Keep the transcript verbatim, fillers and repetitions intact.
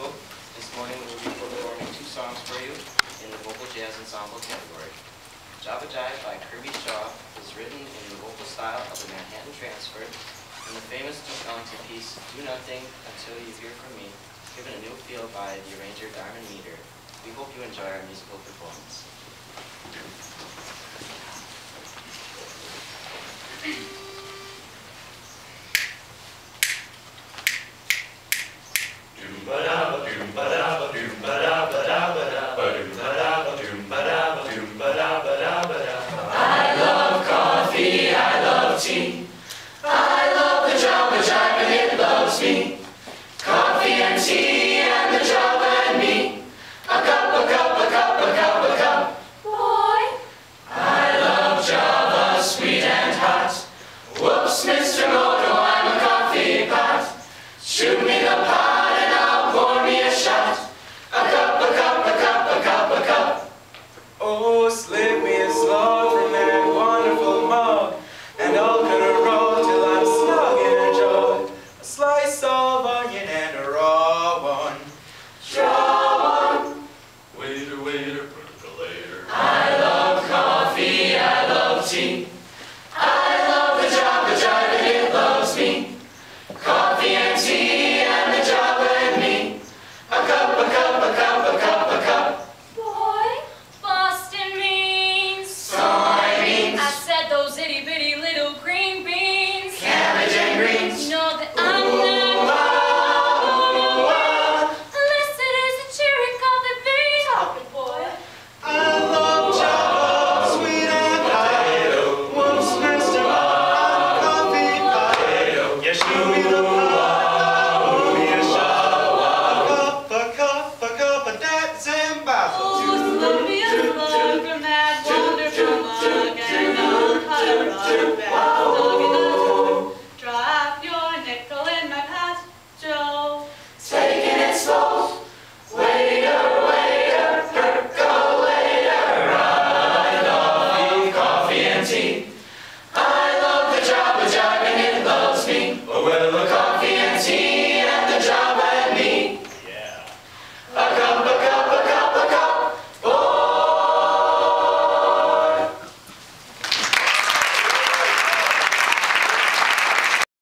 Musical. This morning we will be performing two songs for you in the Vocal Jazz Ensemble category. Java Jive by Kirby Shaw is written in the vocal style of the Manhattan Transfer, and the famous Duke Ellington piece, Do Nothing Until You Hear From Me, given a new feel by the arranger Darman Meter. We hope you enjoy our musical performance. I love coffee, I love tea. I love the Java Jive and it loves me. Coffee and tea and the Java and me. A cup, a cup, a cup, a cup, a cup. Boy. I love Java, sweet and hot. Whoops, Mister Moto, I'm a coffee pot. Shoot me the pot and I'll pour me a shot. A cup, a cup, a cup, a cup, a cup. Oh, slip me a slug from that wonderful mug, and I'll cut a roll till I'm snug in a jug. A slice of onion and a